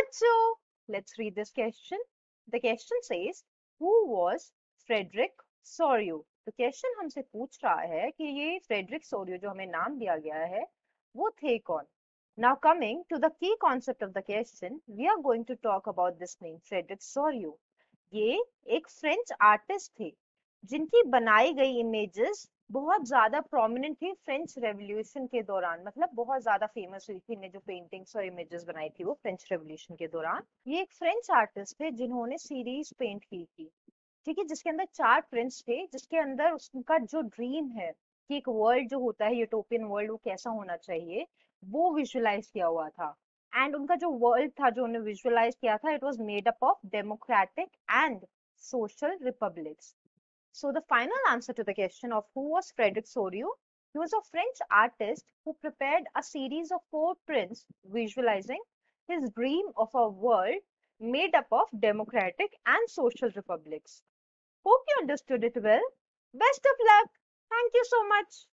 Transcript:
बच्चों, let's read this question. The question says, who was Frederick Sorio? तो question हमसे पूछ रहा है कि ये फ्रेडरिक सोरियो जो हमें नाम दिया गया है वो थे कौन. Now coming to the key concept of the question, we are going to talk about this name, Frederick Sorio. ये एक फ्रेंच आर्टिस्ट थे जिनकी बनाई गई इमेजेस बहुत ज्यादा प्रोमिनेंट थी फ्रेंच रेवोल्यूशन के दौरान. मतलब बहुत ज्यादा फेमस हुई थी. इन्हें जो पेंटिंग्स और इमेजेस बनाई थी वो फ्रेंच रेवोल्यूशन के दौरान. ये एक फ्रेंच आर्टिस्ट थे जिन्होंने सीरीज पेंट की थी, ठीक है, जिसके अंदर 4 प्रिंट्स थे, जिसके अंदर उसका जो ड्रीम है कि एक वर्ल्ड जो होता है यूटोपियन वर्ल्ड वो कैसा होना चाहिए वो विजुअलाइज किया हुआ था. एंड उनका जो वर्ल्ड था जो उन्होंने विजुअलाइज किया था, it was made up of democratic and social republics. So the final answer to the question of who was Frederick Sorio, he was a French artist who prepared a series of 4 prints visualizing his dream of a world made up of democratic and social republics. Hope you understood it well. Best of luck. Thank you so much.